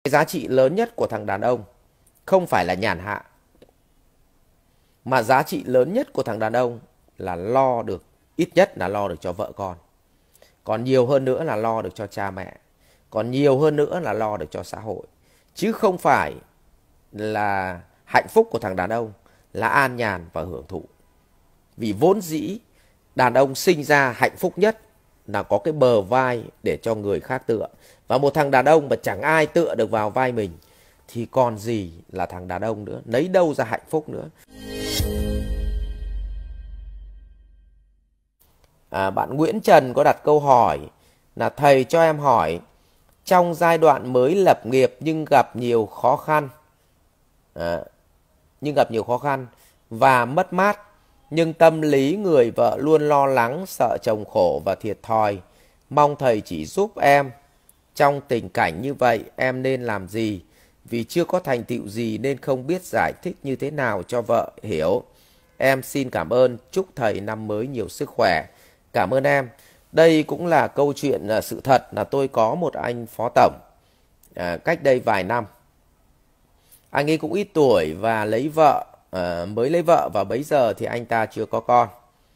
Cái giá trị lớn nhất của thằng đàn ông không phải là nhàn hạ, mà giá trị lớn nhất của thằng đàn ông là lo được, ít nhất là lo được cho vợ con. Còn nhiều hơn nữa là lo được cho cha mẹ. Còn nhiều hơn nữa là lo được cho xã hội. Chứ không phải là hạnh phúc của thằng đàn ông là an nhàn và hưởng thụ. Vì vốn dĩ đàn ông sinh ra hạnh phúc nhất là có cái bờ vai để cho người khác tựa. Và một thằng đàn ông mà chẳng ai tựa được vào vai mình thì còn gì là thằng đàn ông nữa, lấy đâu ra hạnh phúc nữa. Bạn Nguyễn Trần có đặt câu hỏi là thầy cho em hỏi, trong giai đoạn mới lập nghiệp nhưng gặp nhiều khó khăn và mất mát, nhưng tâm lý người vợ luôn lo lắng, sợ chồng khổ và thiệt thòi. Mong thầy chỉ giúp em trong tình cảnh như vậy em nên làm gì? Vì chưa có thành tựu gì nên không biết giải thích như thế nào cho vợ hiểu. Em xin cảm ơn, chúc thầy năm mới nhiều sức khỏe. Cảm ơn em. Đây cũng là câu chuyện sự thật là tôi có một anh phó tổng cách đây vài năm. Anh ấy cũng ít tuổi và mới lấy vợ và bấy giờ thì anh ta chưa có con.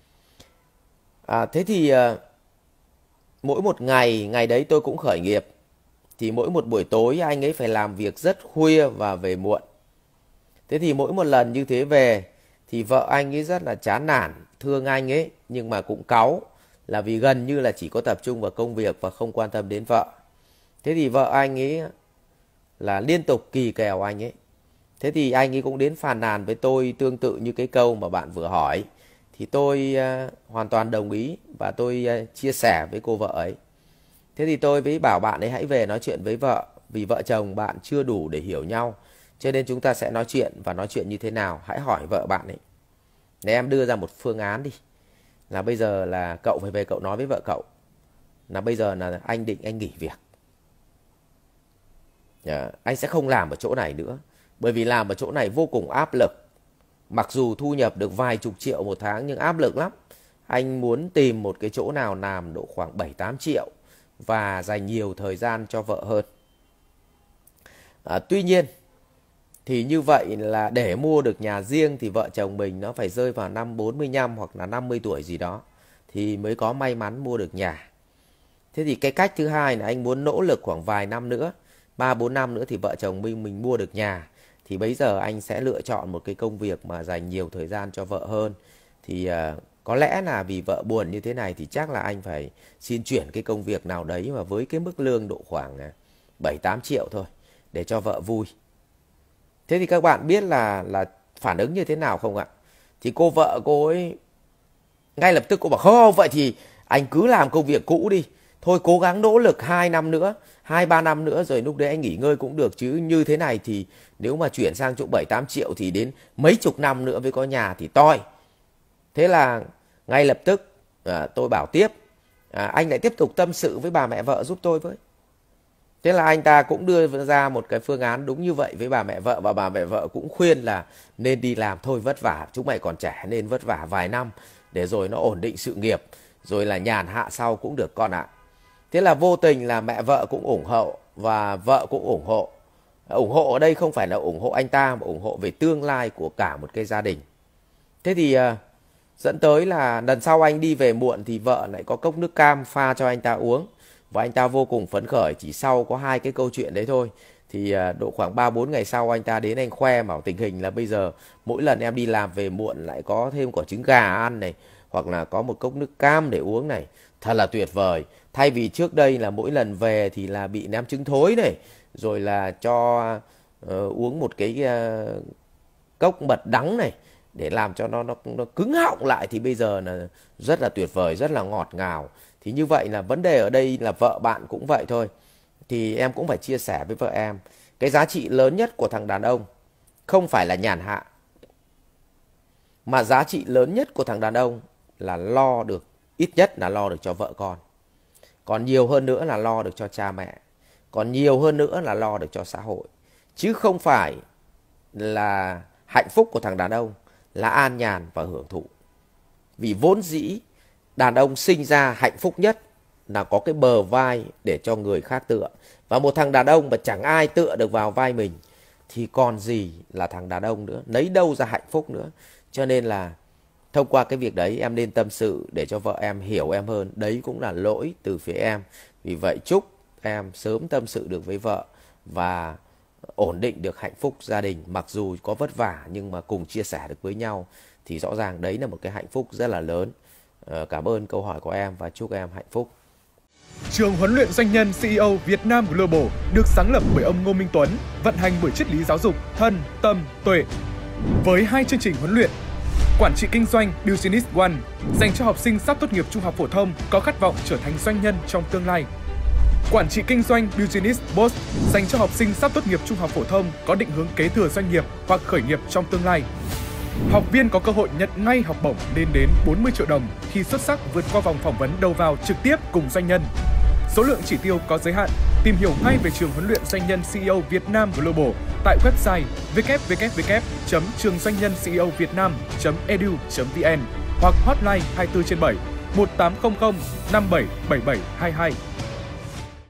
Thế thì mỗi một ngày đấy tôi cũng khởi nghiệp. Thì mỗi một buổi tối anh ấy phải làm việc rất khuya và về muộn. Thế thì mỗi một lần như thế về thì vợ anh ấy rất là chán nản, thương anh ấy nhưng mà cũng cáu, là vì gần như là chỉ có tập trung vào công việc và không quan tâm đến vợ. Thế thì vợ anh ấy là liên tục kỳ kèo anh ấy. Thế thì anh ấy cũng đến phàn nàn với tôi tương tự như cái câu mà bạn vừa hỏi. Thì tôi hoàn toàn đồng ý và tôi chia sẻ với cô vợ ấy. Thế thì tôi mới bảo bạn ấy hãy về nói chuyện với vợ. Vì vợ chồng bạn chưa đủ để hiểu nhau, cho nên chúng ta sẽ nói chuyện. Và nói chuyện như thế nào? Hãy hỏi vợ bạn ấy. Để em đưa ra một phương án đi. Là bây giờ là cậu phải về cậu nói với vợ cậu. Là bây giờ là anh định anh nghỉ việc. Anh sẽ không làm ở chỗ này nữa. Bởi vì làm ở chỗ này vô cùng áp lực. Mặc dù thu nhập được vài chục triệu một tháng nhưng áp lực lắm. Anh muốn tìm một cái chỗ nào làm độ khoảng 7-8 triệu và dành nhiều thời gian cho vợ hơn. Tuy nhiên thì như vậy là để mua được nhà riêng thì vợ chồng mình nó phải rơi vào năm 45 hoặc là 50 tuổi gì đó thì mới có may mắn mua được nhà. Thế thì cái cách thứ hai là anh muốn nỗ lực khoảng vài năm nữa, 3-4 năm nữa thì vợ chồng mình mua được nhà. Thì bây giờ anh sẽ lựa chọn một cái công việc mà dành nhiều thời gian cho vợ hơn. Thì có lẽ là vì vợ buồn như thế này thì chắc là anh phải xin chuyển cái công việc nào đấy mà với cái mức lương độ khoảng 7-8 triệu thôi để cho vợ vui. Thế thì các bạn biết là phản ứng như thế nào không ạ? Thì cô vợ cô ấy ngay lập tức cô bảo không, vậy thì anh cứ làm công việc cũ đi. Thôi cố gắng nỗ lực 2 năm nữa, 2-3 năm nữa rồi lúc đấy anh nghỉ ngơi cũng được. Chứ như thế này thì nếu mà chuyển sang chỗ 7-8 triệu thì đến mấy chục năm nữa mới có nhà thì toi. Thế là ngay lập tức tôi bảo tiếp, anh lại tiếp tục tâm sự với bà mẹ vợ giúp tôi với. Thế là anh ta cũng đưa ra một cái phương án đúng như vậy với bà mẹ vợ. Và bà mẹ vợ cũng khuyên là nên đi làm thôi, vất vả, chúng mày còn trẻ nên vất vả vài năm để rồi nó ổn định sự nghiệp, rồi là nhàn hạ sau cũng được con ạ. Thế là vô tình là mẹ vợ cũng ủng hộ và vợ cũng ủng hộ. Ủng hộ ở đây không phải là ủng hộ anh ta mà ủng hộ về tương lai của cả một cái gia đình. Thế thì dẫn tới là lần sau anh đi về muộn thì vợ lại có cốc nước cam pha cho anh ta uống. Và anh ta vô cùng phấn khởi. Chỉ sau có 2 cái câu chuyện đấy thôi thì độ khoảng 3-4 ngày sau anh ta đến anh khoe bảo tình hình là bây giờ mỗi lần em đi làm về muộn lại có thêm quả trứng gà ăn này, hoặc là có một cốc nước cam để uống này. Thật là tuyệt vời. Thay vì trước đây là mỗi lần về thì là bị ném trứng thối này, rồi là cho uống một cái cốc mật đắng này để làm cho nó cứng họng lại, thì bây giờ là rất là tuyệt vời, rất là ngọt ngào. Thì như vậy là vấn đề ở đây là vợ bạn cũng vậy thôi. Thì em cũng phải chia sẻ với vợ em, cái giá trị lớn nhất của thằng đàn ông không phải là nhàn hạ, mà giá trị lớn nhất của thằng đàn ông là lo được, ít nhất là lo được cho vợ con. Còn nhiều hơn nữa là lo được cho cha mẹ. Còn nhiều hơn nữa là lo được cho xã hội. Chứ không phải là hạnh phúc của thằng đàn ông là an nhàn và hưởng thụ. Vì vốn dĩ đàn ông sinh ra hạnh phúc nhất là có cái bờ vai để cho người khác tựa. Và một thằng đàn ông mà chẳng ai tựa được vào vai mình thì còn gì là thằng đàn ông nữa, lấy đâu ra hạnh phúc nữa. Cho nên là thông qua cái việc đấy em nên tâm sự để cho vợ em hiểu em hơn. Đấy cũng là lỗi từ phía em. Vì vậy chúc em sớm tâm sự được với vợ và ổn định được hạnh phúc gia đình. Mặc dù có vất vả nhưng mà cùng chia sẻ được với nhau thì rõ ràng đấy là một cái hạnh phúc rất là lớn. Cảm ơn câu hỏi của em và chúc em hạnh phúc. Trường huấn luyện doanh nhân CEO Việt Nam Global được sáng lập bởi ông Ngô Minh Tuấn, vận hành bởi triết lý giáo dục thân, tâm, tuệ. Với 2 chương trình huấn luyện: Quản trị kinh doanh Business One dành cho học sinh sắp tốt nghiệp trung học phổ thông có khát vọng trở thành doanh nhân trong tương lai. Quản trị kinh doanh Business Boss dành cho học sinh sắp tốt nghiệp trung học phổ thông có định hướng kế thừa doanh nghiệp hoặc khởi nghiệp trong tương lai. Học viên có cơ hội nhận ngay học bổng lên đến 40 triệu đồng khi xuất sắc vượt qua vòng phỏng vấn đầu vào trực tiếp cùng doanh nhân. Số lượng chỉ tiêu có giới hạn. Tìm hiểu ngay về trường huấn luyện doanh nhân CEO Việt Nam Global tại website www.trườngdoanhnhenceovietnam.edu.vn hoặc hotline 24/7 1800 577722.